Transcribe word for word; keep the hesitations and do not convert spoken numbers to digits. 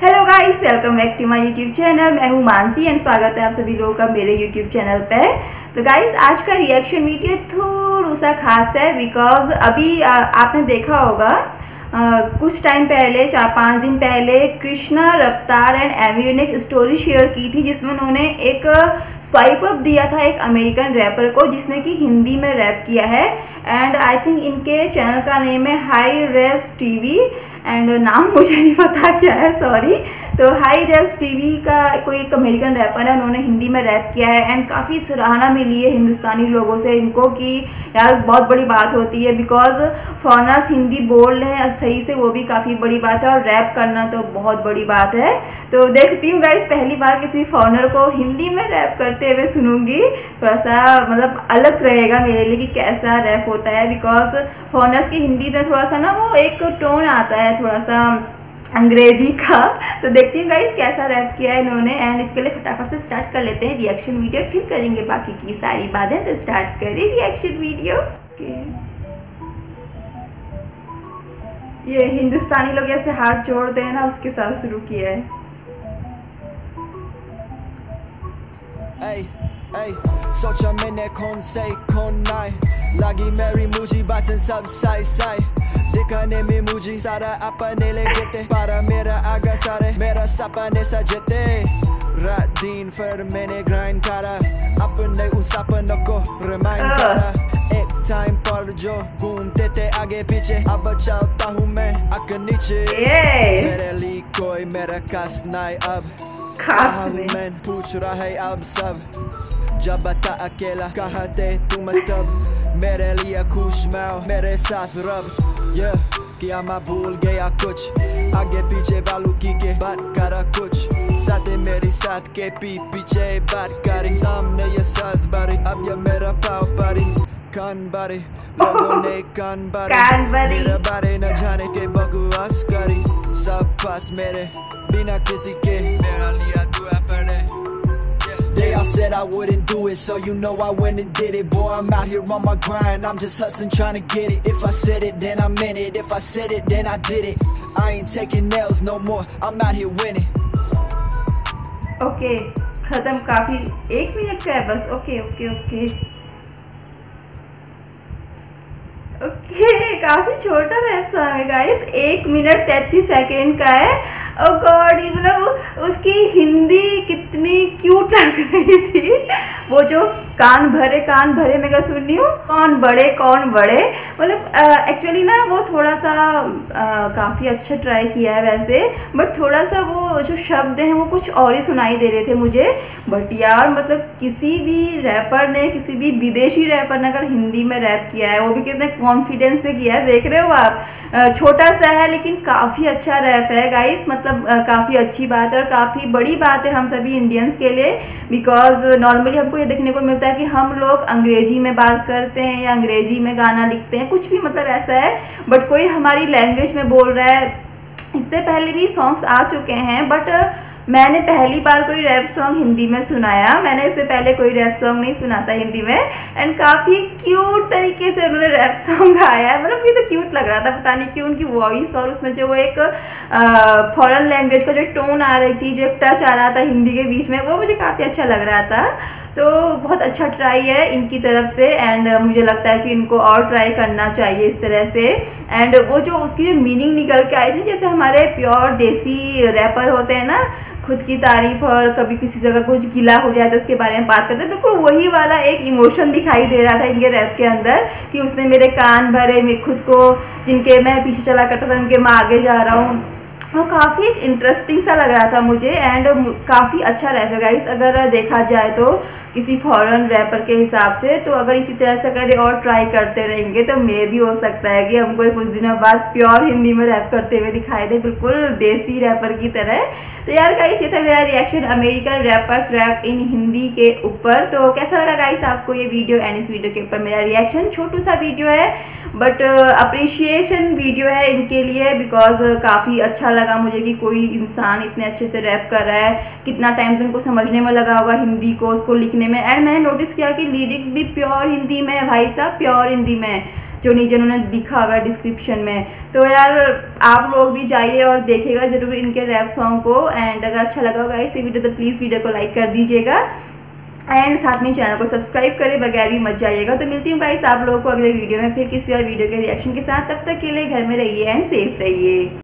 Hello guys, welcome back to my YouTube channel. मैं हूँ Mansi and स्वागत है आप सभी लोगों का मेरे यूट्यूब चैनल पे। तो गाइस, आज का रिएक्शन वीडियो थोड़ा सा खास है बिकॉज अभी आ, आपने देखा होगा आ, कुछ टाइम पहले, चार पाँच दिन पहले कृष्णा रफ्तार एंड एमी ने एक स्टोरी शेयर की थी जिसमें उन्होंने एक स्वाइप अप दिया था एक अमेरिकन रैपर को जिसने कि हिंदी में रैप किया है। एंड आई थिंक इनके चैनल का नेम है हाई रेस टीवी एंड नाम मुझे नहीं पता क्या है, सॉरी। तो हाई रेस टीवी का कोई एक अमेरिकन रैपर है, उन्होंने हिंदी में रैप किया है एंड काफ़ी सराहना मिली है हिंदुस्तानी लोगों से इनको कि यार बहुत बड़ी बात होती है बिकॉज फॉरेनर्स हिंदी बोल रहे हैं सही से, वो भी काफ़ी बड़ी बात है और रैप करना तो बहुत बड़ी बात है। तो देखती हूँ गाइस, पहली बार किसी फॉरेनर को हिंदी में रैप करते हुए सुनूंगी। थोड़ा सा मतलब अलग रहेगा मेरे लिए कि कैसा रैप होता है बिकॉज फॉरेनर्स की हिंदी में थोड़ा सा ना वो एक टोन आता है थोड़ा सा अंग्रेजी का। तो देखती हूँ गाइस कैसा रैप किया है इन्होंने एंड इसके लिए फटाफट से स्टार्ट कर लेते हैं रिएक्शन वीडियो, फिर करेंगे बाकी की सारी बातें। तो स्टार्ट करें रिएक्शन वीडियो। ये हिंदुस्तानी लोग ऐसे हाथ जोड़ते हैं ना, उसके साथ शुरू किया है। Ay, ay, सोचा मैंने कौन से कौन नाय लगी मेरी मुझी बातन सब साई साई दिखाने में मुझे सारा अपने ले गेते para मेरा आगा सारे मेरा सपने सजते रात दिन फिर मैंने ग्राइंड करा अपने उन सपनों को रिमाइंड करा एक टाइम पर जो घूमते थे आगे पीछे अब चलता हूँ मैं आगे नीचे मेरे लिए कोई मेरा खास नहीं अब खास मैं पूछ रहा है अब सब जब बता अकेला कहते तुम तब मेरे लिए खुश मैं मेरे साथ रब ये क्या मैं भूल गया कुछ आगे पीछे वालों की के बात करा कुछ साथ मेरी साथ के पी पीछे बात करी सामने ये सास बारी अब ये मेरा पाव बारी कान बारी लोगों ने कान बारी मेरे बारे न जाने के बकवास करी सब पास मेरे बिना किसी के मेरा लिया दुआ पड़े। They all said I wouldn't do it, so you know I went and did it. Boy, I'm out here on my grind, I'm just hustling trying to get it. If I said it, then I meant it. If I said it, then I did it. I ain't taking nails no more, I'm out here winning. Okay, खत्म। काफी एक minute का है बस। Okay okay okay okay काफी छोटा rap song है guys, एक मिनट तैतीस सेकेंड का है। ओ गॉड, मतलब उसकी हिंदी कितनी क्यूट लग रही थी। वो जो कान भरे कान भरे मैं क्या सुन रही हूँ, कौन बड़े कौन बड़े, मतलब एक्चुअली ना वो थोड़ा सा काफ़ी अच्छा ट्राई किया है वैसे, बट थोड़ा सा वो जो शब्द हैं वो कुछ और ही सुनाई दे रहे थे मुझे। बट यार मतलब किसी भी रैपर ने, किसी भी विदेशी रैपर ने अगर हिंदी में रैप किया है, वो भी कितने कॉन्फिडेंस से किया है, देख रहे हो आप। छोटा सा है लेकिन काफ़ी अच्छा रैप है गाइस, मतलब काफ़ी अच्छी बात है और काफ़ी बड़ी बात है हम सभी इंडियंस के लिए बिकॉज नॉर्मली हमको ये देखने को मिलता है कि हम लोग अंग्रेजी में बात करते हैं या अंग्रेजी में गाना लिखते हैं, कुछ भी मतलब ऐसा है, बट कोई हमारी लैंग्वेज में बोल रहा है। इससे पहले भी सॉन्ग्स आ चुके हैं बट मैंने पहली बार कोई रैप सॉन्ग हिंदी में सुनाया, मैंने इससे पहले कोई रैप सॉन्ग नहीं सुना था हिंदी में एंड काफ़ी क्यूट तरीके से उन्होंने रैप सॉन्ग गाया, मतलब ये तो क्यूट लग रहा था, पता नहीं क्यों उनकी वॉइस और उसमें जो वो एक फॉरेन लैंग्वेज का जो टोन आ रही थी, जो एक टच आ रहा था हिंदी के बीच में, वो मुझे काफ़ी अच्छा लग रहा था। तो बहुत अच्छा ट्राई है इनकी तरफ से एंड मुझे लगता है कि इनको और ट्राई करना चाहिए इस तरह से। एंड वो जो उसकी जो मीनिंग निकल के आई थी, जैसे हमारे प्योर देसी रैपर होते हैं ना, खुद की तारीफ और कभी किसी जगह कुछ गिला हो जाए तो उसके बारे में बात करते हैं, बिल्कुल वही वाला एक इमोशन दिखाई दे रहा था इनके रैप के अंदर कि उसने मेरे कान भरे, मैं खुद को जिनके मैं पीछे चला करता था उनके मैं आगे जा रहा हूँ। वो काफ़ी इंटरेस्टिंग सा लग रहा था मुझे एंड काफ़ी अच्छा रैप है गाइस अगर देखा जाए तो किसी फॉरेन रैपर के हिसाब से। तो अगर इसी तरह से अगर और ट्राई करते रहेंगे तो मे भी हो सकता है कि हमको कुछ दिनों बाद प्योर हिंदी में रैप करते हुए दिखाई दे, बिल्कुल देसी रैपर की तरह। तो यार गाइस, ये था मेरा reaction American rappers rap in Hindi के ऊपर। तो कैसा लगा गाइस आपको ये वीडियो एंड इस वीडियो के ऊपर मेरा रिएक्शन? छोटू सा वीडियो है बट अप्रिशिएशन वीडियो है इनके लिए बिकॉज काफ़ी अच्छा लगा मुझे कि कोई इंसान इतने अच्छे से रैप कर रहा है, कितना टाइम तो उनको समझने में लगा होगा हिंदी को, उसको लिखने में। एंड मैंने नोटिस किया कि लिरिक्स भी प्योर हिंदी में है भाई साहब, प्योर हिंदी में। जो नीचे उन्होंने लिखा हुआ है डिस्क्रिप्शन में। तो यार आप लोग भी जाइए और देखिएगा जरूर इनके रैप सॉन्ग को। एंड अगर अच्छा लगा होगा इस वीडियो तो प्लीज़ वीडियो को लाइक कर दीजिएगा एंड साथ में चैनल को सब्सक्राइब करे बगैर भी मत जाइएगा। तो मिलती हूँ गाइस आप लोगों को अगले वीडियो में फिर किसी और वीडियो के रिएक्शन के साथ। तब तक के लिए घर में रहिए एंड सेफ रहिए।